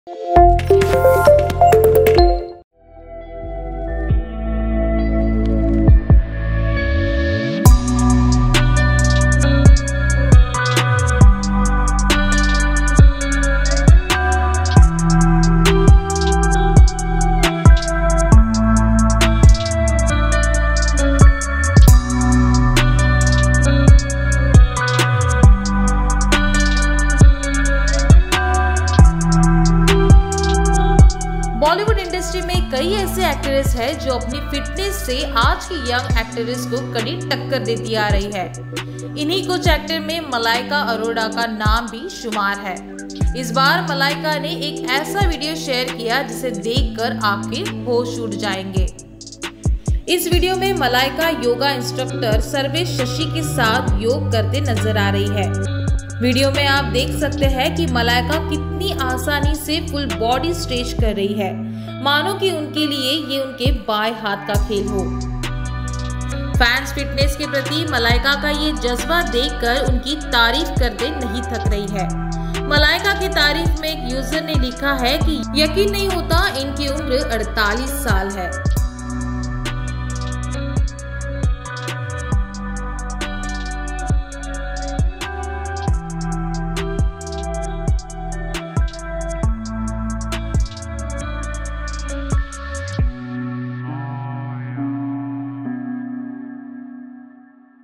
Bollywood industry में कई ऐसे एक्ट्रेस हैं जो अपनी फिटनेस से आज की यंग एक्ट्रेस को कड़ी टक्कर देती आ रही है। इन्हीं कुछ एक्टर में मलाइका अरोड़ा का नाम भी शुमार है। इस बार मलाइका ने एक ऐसा वीडियो शेयर किया जिसे देखकर आपके होश उड़ जाएंगे। इस वीडियो में मलाइका योगा इंस्ट्रक्टर सर्वेश शशि के साथ योग करते नजर आ रही है। वीडियो में आप देख सकते हैं कि मलाइका कितनी आसानी से फुल बॉडी स्ट्रेच कर रही है, मानो कि उनके लिए ये उनके बाएं हाथ का खेल हो। फैंस फिटनेस के प्रति मलाइका का ये जज्बा देखकर उनकी तारीफ करते नहीं थक रही है। मलाइका की तारीफ में एक यूजर ने लिखा है कि यकीन नहीं होता इनकी उम्र 48 साल है।